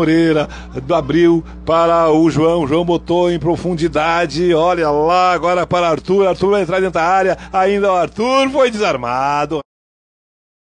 Moreira abriu para o João. João botou em profundidade. Olha lá, agora para Arthur. Arthur vai entrar dentro da área. Ainda o Arthur foi desarmado.